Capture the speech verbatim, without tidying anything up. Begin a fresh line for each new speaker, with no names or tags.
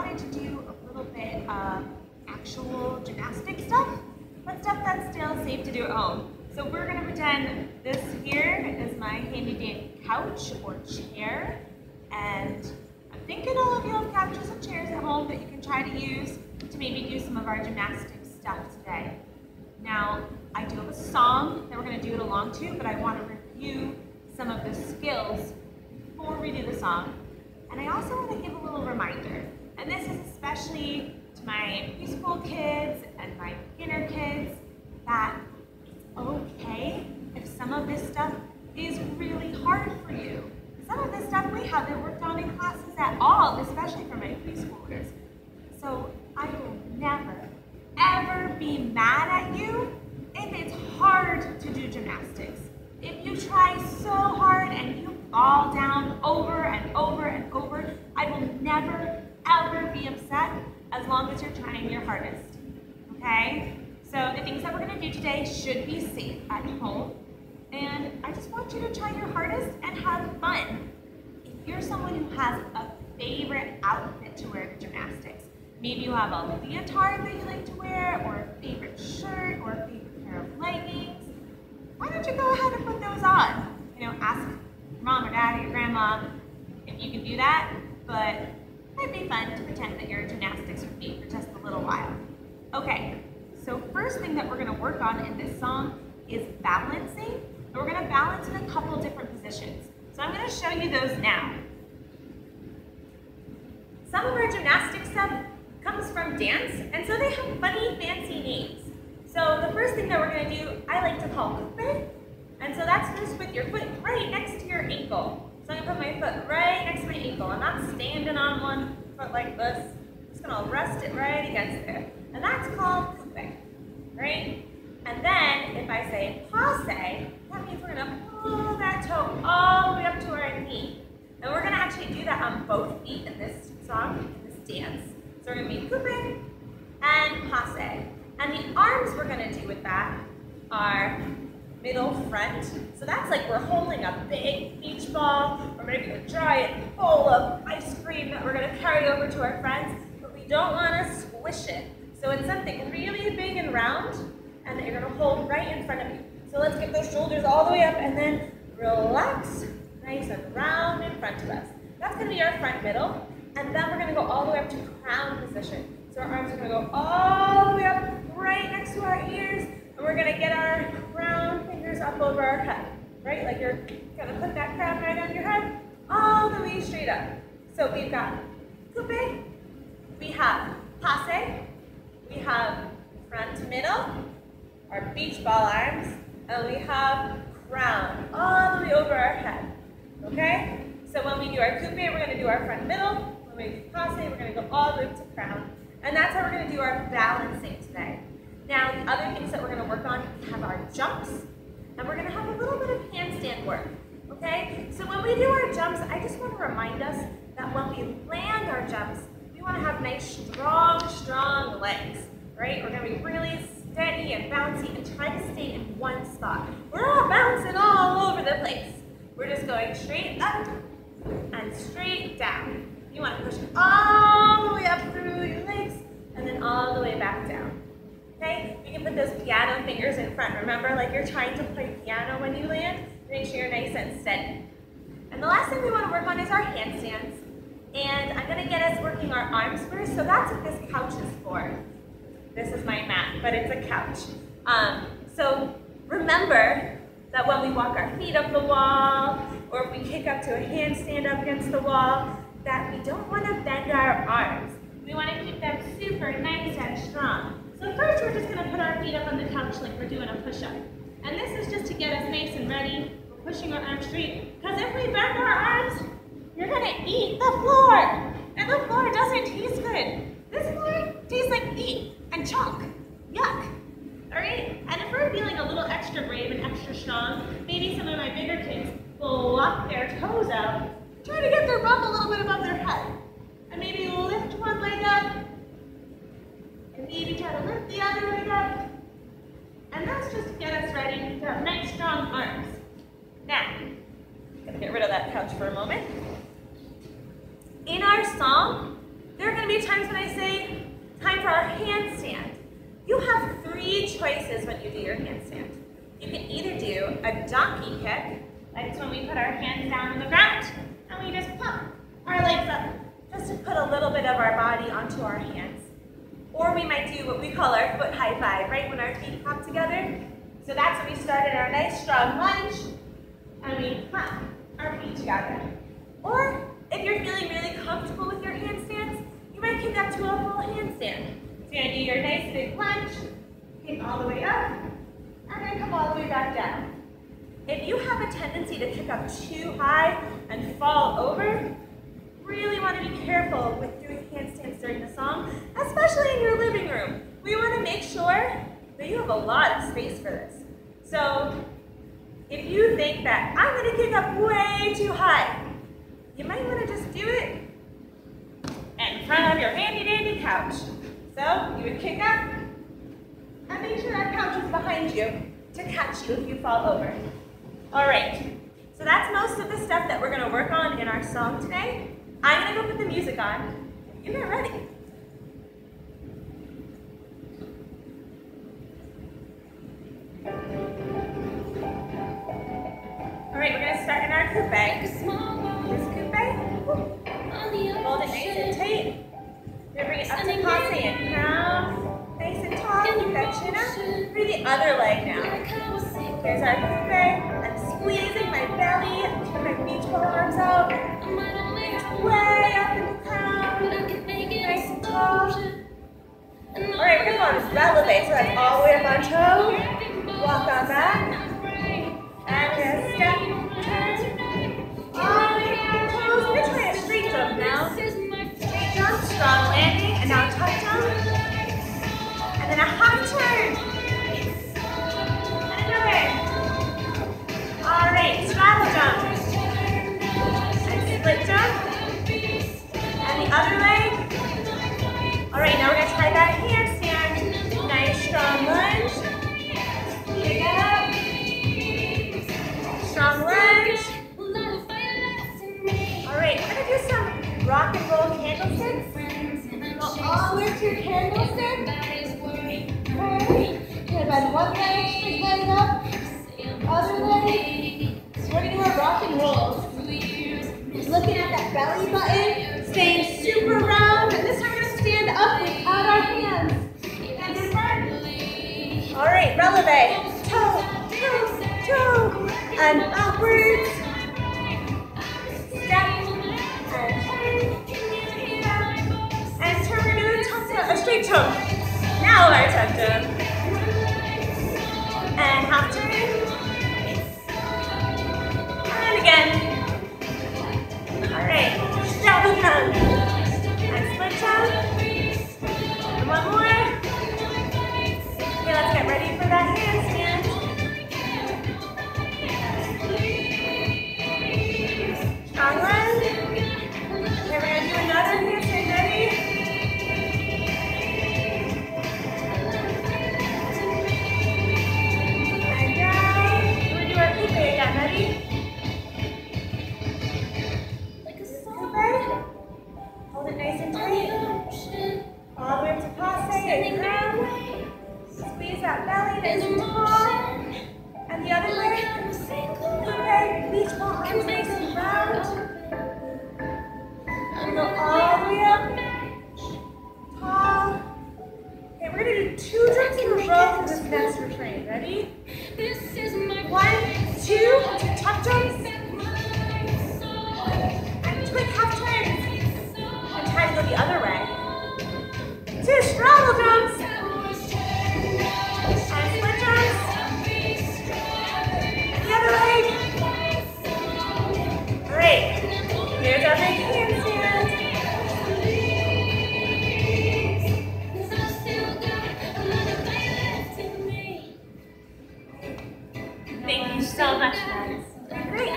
wanted to do a little bit of actual gymnastic stuff, but stuff that's still safe to do at home. So we're gonna pretend this here is my handy-dandy couch or chair, and I'm thinking all of you have couches and chairs at home that you can try to use to maybe do some of our gymnastic stuff today. Now, I do have a song that we're gonna do it along to, but I wanna review some of the skills before we do the song. And I also want to give a little reminder, and this is especially to my preschool kids and my beginner kids, that it's okay if some of this stuff is really hard for you. Some of this stuff we haven't worked on in classes at all, especially for my preschoolers. So I will never, ever be mad at you if it's hard to do gymnastics. If you try so hard and you fall down over and over and over, I will never, ever be upset as long as you're trying your hardest, okay? So the things that we're gonna do today should be safe at home, and I just want you to try your hardest and have fun. If you're someone who has a favorite outfit to wear to gymnastics, maybe you have a leotard that you like to wear, or a favorite shirt, or a favorite pair of leggings, why don't you go ahead and put those on? You know, ask mom or dad or your grandma if you can do that, but it might be fun to pretend that you're in gymnastics with me for just a little while. Okay, so first thing that we're gonna work on in this song is balancing, and we're gonna balance in a couple different positions. So I'm gonna show you those now. Some of our gymnastic stuff comes from dance, and so they have funny, fancy names. So the first thing that we're gonna do, I like to call coupe. And so that's just with your foot right next to your ankle. So I'm gonna put my foot right next to my ankle. I'm not standing on one foot like this. I'm just gonna rest it right against there. And that's called coupe, right? And then if I say passe, that means we're gonna pull that toe all the way up to our knee. And we're gonna actually do that on both feet in this song, in this dance. So we're gonna be coupe and passe. And the arms we're gonna do with that are middle front. So that's like we're holding a big beach ball, or maybe a giant bowl of ice cream that we're gonna carry over to our friends, but we don't wanna squish it. So it's something really big and round, and that you're gonna hold right in front of you. So let's get those shoulders all the way up and then relax, nice and round in front of us. That's gonna be our front middle, and then we're gonna go all the way up to crown position. So our arms are gonna go all the way up right next to our ears, and we're gonna get our crown fingers up over our head, right? Like you're gonna put that crown right on your head, all the way straight up. So we've got coupe, we have passe, we have front middle, our beach ball arms, and we have crown all the way over our head, okay? So when we do our coupe, we're gonna do our front middle. When we do passe, we're gonna go all the way to crown. And that's how we're gonna do our balancing today. Now, the other things that we're gonna work on, we have our jumps, and we're gonna have a little bit of handstand work, okay? So when we do our jumps, I just wanna remind us that when we land our jumps, we wanna have nice, strong, strong legs, right? We're gonna be really steady and bouncy and try to stay in one spot. We're not bouncing all over the place. We're just going straight up and straight down. You wanna push all the way up through your legs and then all the way back down. Okay? You can put those piano fingers in front. Remember, like you're trying to play piano when you land. Make sure you're nice and steady. And the last thing we want to work on is our handstands. And I'm going to get us working our arms first. So that's what this couch is for. This is my mat, but it's a couch. Um, so remember that when we walk our feet up the wall, or if we kick up to a handstand up against the wall, that we don't want to bend our arms. We want to keep them super nice and strong. So first we're just going to put our feet up on the couch like we're doing a push-up. And this is just to get us nice and ready. We're pushing our arms straight. Because if we bend our arms, you're going to eat the floor. And the floor doesn't taste good. This floor tastes like meat and chalk. Yuck. Alright? And if we're feeling a little extra brave and extra strong, maybe some of my bigger kids will walk their toes out, try to get their bum a little bit above their head. And maybe lift one leg up, and maybe try to lift the other leg up. And that's just to get us ready to have nice, strong arms. Now, I'm gonna get rid of that couch for a moment. In our song, there are gonna be times handstand. You can either do a donkey kick, like it's when we put our hands down on the ground and we just pop our legs up, just to put a little bit of our body onto our hands. Or we might do what we call our foot high five, right, when our feet pop together. So that's when we started our nice strong lunge, and we pop our feet together. Or if you're feeling really comfortable with your handstands, you might kick up to a full handstand. So you're gonna do your nice big lunge, kick all the way up, and then come all the way back down. If you have a tendency to kick up too high and fall over, really want to be careful with doing handstands during the song, especially in your living room. We want to make sure that you have a lot of space for this. So if you think that I'm going to kick up way too high, you might want to just do it in front of your handy-dandy couch. So you would kick up and make sure that couch is behind you to catch you if you fall over. All right, so that's most of the stuff that we're going to work on in our song today. I'm going to go put the music on. You get ready. All right, we're going to start in our coupe. This coupe. Hold it nice and tight. We're going to bring it up to passe and crown. Nice and tall. Keep that chin up. Bring the other leg now. There's our coupe. I'm squeezing my belly. Keep my beach ball arms out. Way up in the crown. Nice and tall. Alright, we're going to go on this releve. So that's all the way up on toe. Walk on back. And we're going to step, turn. All the way up on toes. We're going to try a straight jump now. Straight jump, strong landing. And now a tuck jump. And then a hop turn. Alright, straddle jump, and split jump, and the other leg. Alright, now we're going to try that handstand. Nice strong lunge, pick it up, strong lunge. Alright, we're going to do some rock and roll candlesticks. Go all the way to your candlestick. Okay, good, bend one leg, straight leg up. Other leg. So we're going to do our rock and rolls. Looking at that belly button, staying super round, and this time we're going to stand up without our hands. Hands in front. All right, releve. Toe, toe, toe, and upwards. Step, and turn, and turn. We're going to do a tuck jump, a straight jump. Now our tuck jump. And half turn. Again. All right, straddle jump and split jump. And one more. Okay, let's get ready for that handstand. Strong lunge. Okay, we're gonna do another handstand. Ready? And down. We're gonna do our coupe again. Ready? Hold it nice and tight. All the way up to passe and crown. Squeeze that belly nice and tall. And the other leg. Coupe, beach ball arms nice and round. And go all the way up. Tall. Okay, we're going to do two jumps in a row for this next refrain. Ready? One, two, two tuck jumps.